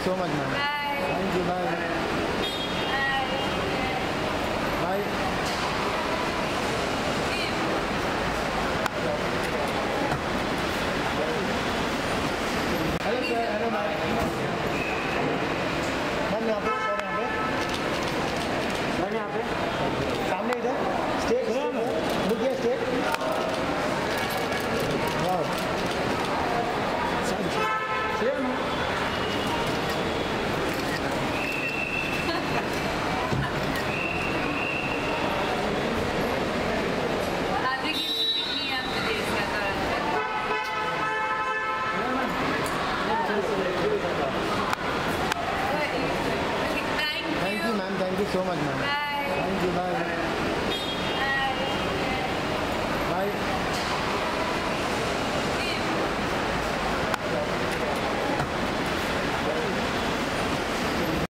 so much, ma'am. Bye. Thank you. Bye. Bye. Bye. Hello sir, hello ma'am. Ma'am यहाँ पे, sir यहाँ पे सामने इधर state look here state. Wow Thank you, ma'am. Thank you so much, ma'am. Bye. Thank you. Bye.